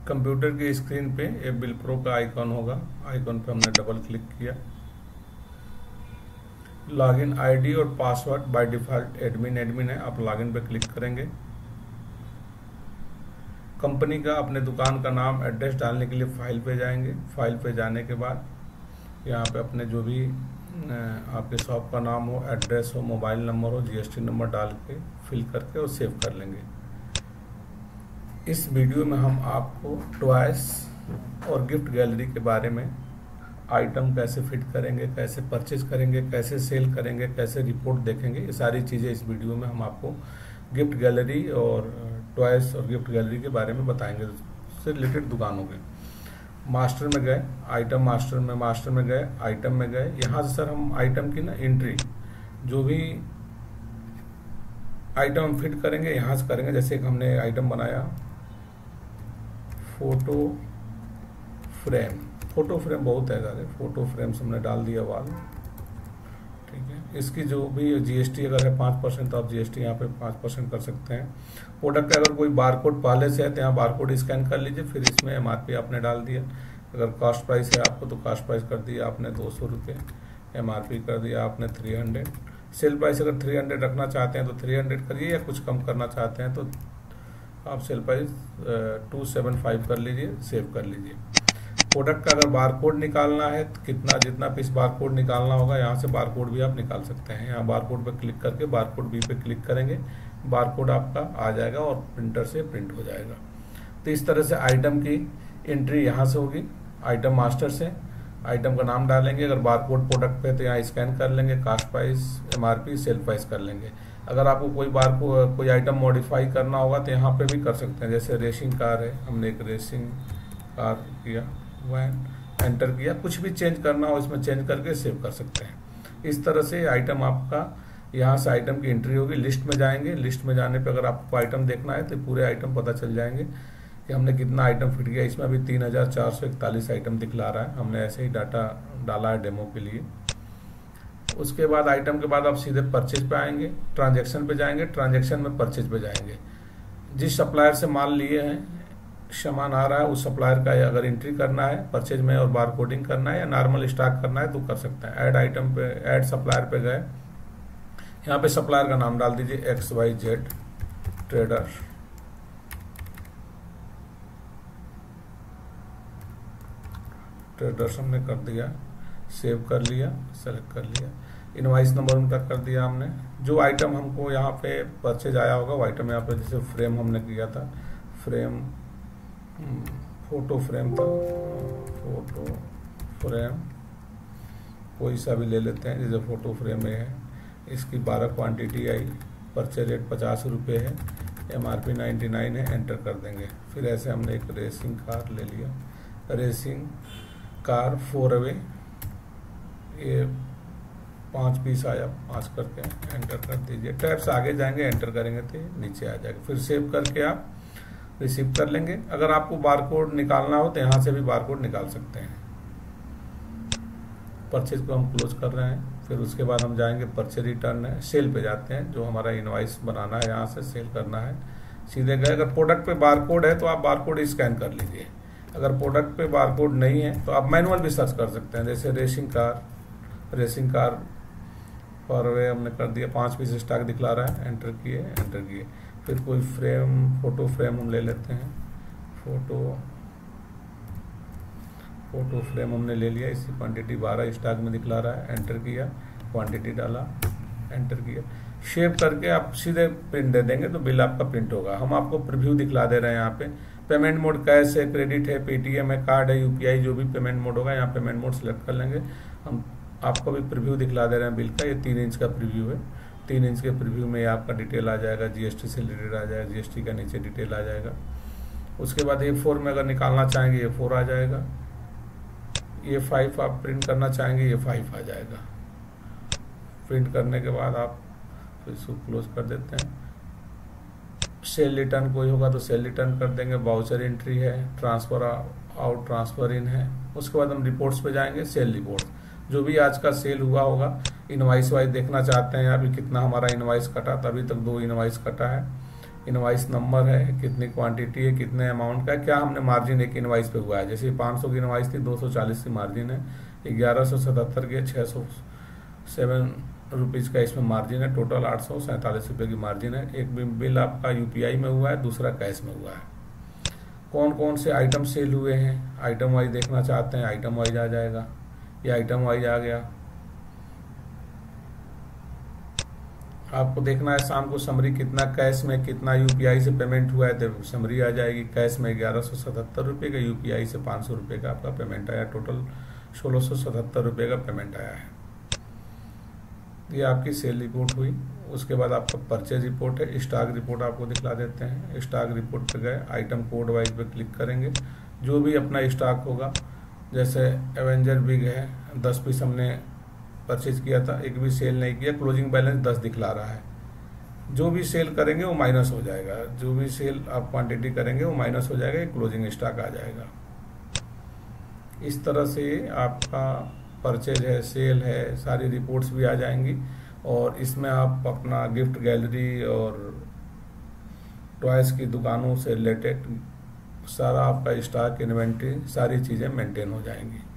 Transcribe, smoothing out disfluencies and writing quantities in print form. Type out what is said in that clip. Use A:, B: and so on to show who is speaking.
A: Computer की screen पे ये बिल प्रो का आइकॉन होगा, आइकॉन पे हमने डबल क्लिक किया। लॉगिन आईडी और पासवर्ड बाय डिफ़ॉल्ट एडमिन है, आप लॉगिन पे क्लिक करेंगे। कंपनी का अपने दुकान का नाम एड्रेस डालने के लिए फाइल पे जाएंगे। फाइल पे जाने के बाद यहाँ पे अपने जो भी आपके शॉप का नाम हो, एड्रेस हो, मोबाइल नंबर हो, जीएसटी नंबर डाल के फिल करके और सेव कर लेंगे। इस वीडियो में हम आपको टॉयस और गिफ्ट गैलरी के बारे में, आइटम कैसे फिट करेंगे, कैसे परचेज करेंगे, कैसे सेल करेंगे, कैसे रिपोर्ट देखेंगे, ये सारी चीज़ें इस वीडियो में हम आपको गिफ्ट गैलरी और टॉयस और गिफ्ट गैलरी के बारे में बताएंगे। उससे रिलेटेड दुकानों के मास्टर में गए, आइटम मास्टर में गए, आइटम में गए। यहाँ से सर हम आइटम की ना एंट्री, जो भी आइटम हम फिट करेंगे यहाँ से करेंगे। जैसे एक हमने आइटम बनाया फोटो फ्रेम बहुत है ज़्यादा, फोटो फ्रेम हमने डाल दिया वाल, ठीक है। इसकी जो भी जीएसटी अगर है 5%, तो आप जीएसटी यहाँ पे 5% कर सकते हैं। प्रोडक्ट का अगर कोई बारकोड पहले से है तो यहाँ बारकोड स्कैन कर लीजिए, फिर इसमें एमआरपी आपने डाल दिया। अगर कॉस्ट प्राइस है आपको तो कॉस्ट प्राइस कर दिया आपने 200 रुपये, एमआरपी कर दिया आपने 300। सेल प्राइस अगर 300 रखना चाहते हैं तो 300 करिए, या कुछ कम करना चाहते हैं तो आप सेल प्राइस 275 कर लीजिए, सेव कर लीजिए। प्रोडक्ट का अगर बारकोड निकालना है तो जितना पीस बारकोड निकालना होगा, यहाँ से बारकोड भी आप निकाल सकते हैं। यहाँ बारकोड पे क्लिक करके बारकोड बी पे क्लिक करेंगे, बारकोड आपका आ जाएगा और प्रिंटर से प्रिंट हो जाएगा। तो इस तरह से आइटम की एंट्री यहाँ से होगी, आइटम मास्टर से आइटम का नाम डालेंगे। अगर बारकोड प्रोडक्ट पे तो यहाँ स्कैन कर लेंगे, cost price, MRP, sale price कर लेंगे। अगर आपको कोई आइटम मॉडिफाई करना होगा तो यहाँ पे भी कर सकते हैं। जैसे रेसिंग कार है, हमने एक रेसिंग कार किया, वैन एंटर किया, कुछ भी चेंज करना हो इसमें चेंज करके सेव कर सकते हैं। इस तरह से आइटम आपका यहाँ से आइटम की एंट्री होगी। लिस्ट में जाएंगे, लिस्ट में जाने पे अगर आपको आइटम देखना है तो पूरे आइटम पता चल जाएंगे कि हमने कितना आइटम फिट किया। इसमें अभी 3441 आइटम दिखला रहा है, हमने ऐसे ही डाटा डाला है डेमो के लिए। उसके बाद आइटम के बाद आप सीधे परचेज पे आएंगे, ट्रांजैक्शन पे जाएंगे, ट्रांजैक्शन में परचेज पे जाएंगे। जिस सप्लायर से माल लिए हैं, सामान आ रहा है, उस सप्लायर का अगर एंट्री करना है परचेज में और बार कोडिंग करना है या नॉर्मल स्टॉक करना है तो कर सकते हैं। ऐड आइटम पे, ऐड सप्लायर पे गए, यहाँ पे सप्लायर का नाम डाल दीजिए XYZ ट्रेडर्स हमने कर दिया, सेव कर लिया, सेलेक्ट कर लिया। इनवाइस नंबर उनका कर दिया हमने। जो आइटम हमको यहाँ पे परचेज आया होगा वो आइटम यहाँ पे, जैसे फ्रेम हमने किया था, फ्रेम फोटो फ्रेम था, फोटो फ्रेम कोई सा भी ले लेते हैं। जैसे फोटो फ्रेम में है, इसकी 12 क्वांटिटी आई, परचेज रेट 50 रुपये है, एमआरपी 99 है, एंटर कर देंगे। फिर ऐसे हमने एक रेसिंग कार ले लिया, रेसिंग कार 4 ये 5 पीस आया, 5 करके एंटर कर दीजिए। टैब से आगे जाएंगे, एंटर करेंगे तो नीचे आ जाएगा। फिर सेव करके आप रिसीव कर लेंगे। अगर आपको बारकोड निकालना हो तो यहाँ से भी बारकोड निकाल सकते हैं। परचेज को हम क्लोज कर रहे हैं। फिर उसके बाद हम जाएंगे परचेज रिटर्न है, सेल पे जाते हैं, जो हमारा इनवाइस बनाना है यहाँ से सेल करना है, सीधे गए। अगर प्रोडक्ट पे बारकोड है तो आप बारकोड स्कैन कर लीजिए। अगर प्रोडक्ट पे बारकोड नहीं है तो आप मैनुअल भी सर्च कर सकते हैं। जैसे रेसिंग कार फॉरवे हमने कर दिया, 5 पीस स्टॉक दिखला रहा है, एंटर किए। फिर कोई फोटो फ्रेम हम ले लेते हैं, फोटो फ्रेम हमने ले लिया, इसकी क्वांटिटी 12 स्टॉक में दिखला रहा है, एंटर किया, क्वांटिटी डाला, एंटर किया। शेप करके आप सीधे प्रिंट दे देंगे तो बिल आपका प्रिंट होगा। हम आपको प्रीव्यू दिखला दे रहे हैं यहाँ पे। पेमेंट मोड कैश है, क्रेडिट है, पेटीएम है, कार्ड है, यूपीआई, जो भी पेमेंट मोड होगा यहाँ पेमेंट मोड सेलेक्ट कर लेंगे। हम आपको भी प्रीव्यू दिखला दे रहे हैं बिल का। ये 3 इंच का प्रीव्यू है। 3 इंच के प्रीव्यू में आपका डिटेल आ जाएगा, जीएसटी से रिलेटेड आ जाएगा, जीएसटी का नीचे डिटेल आ जाएगा। उसके बाद A4 में अगर निकालना चाहेंगे A4 आ जाएगा, A5 आप प्रिंट करना चाहेंगे A5 आ जाएगा। प्रिंट करने के बाद आप फिर इसको क्लोज कर देते हैं। सेल रिटर्न कोई होगा तो सेल रिटर्न कर देंगे। बाउचर एंट्री है, ट्रांसफर आउट, ट्रांसफर इन है। उसके बाद हम रिपोर्ट्स पे जाएंगे, सेल रिपोर्ट, जो भी आज का सेल हुआ होगा। इनवाइस वाइज देखना चाहते हैं अभी कितना हमारा इनवाइस कटा, तो अभी तक 2 इनवाइस कटा है। इनवाइस नंबर है, कितनी क्वांटिटी है, कितने अमाउंट का है, क्या हमने मार्जिन एक इनवाइस पे हुआ है। जैसे 500 की इनवाइस थी, 240 की मार्जिन है, 1177 के 607 रुपीज़ का इसमें मार्जिन है, टोटल 847 रुपये की मार्जिन है। एक बिल आपका यूपीआई में हुआ है, दूसरा कैश में हुआ है। कौन कौन से आइटम सेल हुए हैं, आइटम वाइज देखना चाहते हैं, आइटम वाइज आ जाएगा, ये आइटम वाइज आ गया। आपको देखना है शाम को समरी कितना कैश में, कितना यूपीआई से पेमेंट हुआ है, तो समरी आ जाएगी। कैश में 1177 रुपये का, यूपीआई से 500 रुपये का आपका पेमेंट आया, टोटल 1677 रुपये का पेमेंट आया है। ये आपकी सेल रिपोर्ट हुई। उसके बाद आपका परचेज रिपोर्ट है, स्टॉक रिपोर्ट आपको दिखला देते हैं। स्टॉक रिपोर्ट पे गए, आइटम कोड वाइज पे क्लिक करेंगे, जो भी अपना स्टॉक होगा, जैसे एवेंजर बिग है, 10 पीस हमने परचेज किया था, एक भी सेल नहीं किया, क्लोजिंग बैलेंस 10 दिखला रहा है। जो भी सेल करेंगे वो माइनस हो जाएगा, जो भी सेल आप क्वांटिटी करेंगे वो माइनस हो जाएगा, क्लोजिंग स्टॉक आ जाएगा। इस तरह से आपका परचेज है, सेल है, सारी रिपोर्ट्स भी आ जाएंगी। और इसमें आप अपना गिफ्ट गैलरी और टॉयज़ की दुकानों से रिलेटेड सारा आपका स्टॉक, इन्वेंट्री, सारी चीज़ें मेंटेन हो जाएंगी।